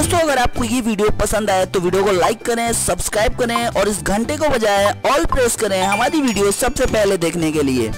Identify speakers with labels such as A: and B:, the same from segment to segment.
A: दोस्तों अगर आपको ये वीडियो पसंद आए तो वीडियो को लाइक करें, सब्सक्राइब करें और इस घंटे को बजाएं ऑल प्रेस करें हमारी वीडियो सबसे पहले देखने के लिए।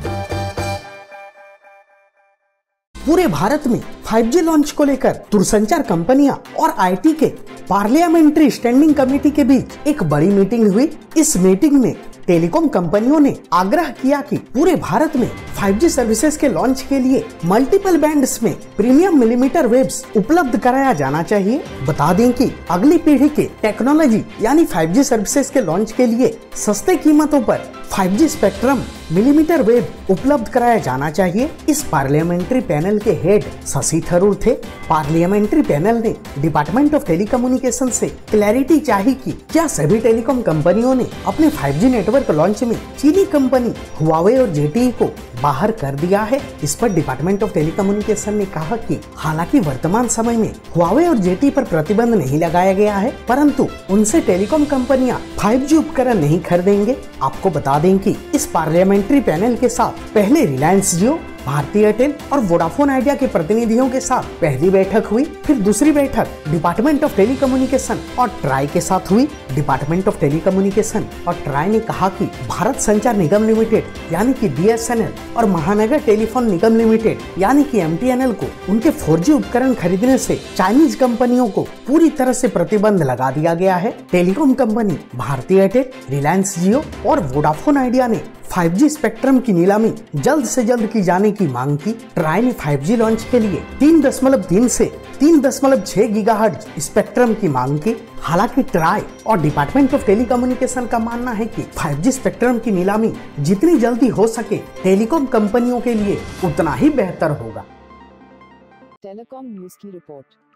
B: पूरे भारत में 5G लॉन्च को लेकर दूरसंचार कंपनियां और आईटी के पार्लियामेंट्री स्टैंडिंग कमेटी के बीच एक बड़ी मीटिंग हुई। इस मीटिंग में टेलीकॉम कंपनियों ने आग्रह किया कि पूरे भारत में 5G सर्विसेज के लॉन्च के लिए मल्टीपल बैंड्स में प्रीमियम मिलीमीटर वेव्स उपलब्ध कराया जाना चाहिए। बता दें कि अगली पीढ़ी के टेक्नोलॉजी यानी 5G सर्विसेज के लॉन्च के लिए सस्ते कीमतों पर 5G स्पेक्ट्रम मिलीमीटर वेव उपलब्ध कराया जाना चाहिए। इस पार्लियामेंट्री पैनल के हेड शशि थरूर थे। पार्लियामेंट्री पैनल ने डिपार्टमेंट ऑफ टेलीकम्युनिकेशन से क्लैरिटी चाही कि क्या सभी टेलीकॉम कंपनियों ने अपने 5G नेटवर्क लॉन्च में चीनी कंपनी हुआवे और ZTE को बाहर कर दिया है। इस पर डिपार्टमेंट ऑफ टेलीकम्युनिकेशन ने कहा कि हालांकि वर्तमान समय में हुआवे और ZTE पर प्रतिबंध नहीं लगाया गया है, परंतु उनसे टेलीकॉम कंपनियां 5G उपकरण नहीं खरीदेंगे। आपको बता दें कि इस पार्लियामेंट्री पैनल के साथ पहले रिलायंस जियो, भारती एयरटेल और वोडाफोन आइडिया के प्रतिनिधियों के साथ पहली बैठक हुई। फिर दूसरी बैठक डिपार्टमेंट ऑफ टेलीकम्युनिकेशन और ट्राई के साथ हुई। डिपार्टमेंट ऑफ टेलीकम्युनिकेशन और ट्राई ने कहा कि भारत संचार निगम लिमिटेड यानी कि BSNL और महानगर टेलीफोन निगम लिमिटेड यानी कि MTNL को उनके 4G उपकरण खरीदने से चाइनीज कंपनियों को पूरी तरह से प्रतिबंध लगा दिया गया है। टेलीकॉम कंपनी भारती एयरटेल, रिलायंस जियो और वोडाफोन आइडिया ने 5G स्पेक्ट्रम की नीलामी जल्द से जल्द की जाने की मांग की। ट्राई ने 5G लॉन्च के लिए 3.3 से 3.6 गीगाहर्ट्ज स्पेक्ट्रम की मांग की। हालांकि ट्राई और डिपार्टमेंट ऑफ टेलीकम्युनिकेशन का मानना है कि 5G स्पेक्ट्रम की नीलामी जितनी जल्दी हो सके टेलीकॉम कंपनियों के लिए उतना ही बेहतर होगा।
C: टेलीकॉम न्यूज की रिपोर्ट।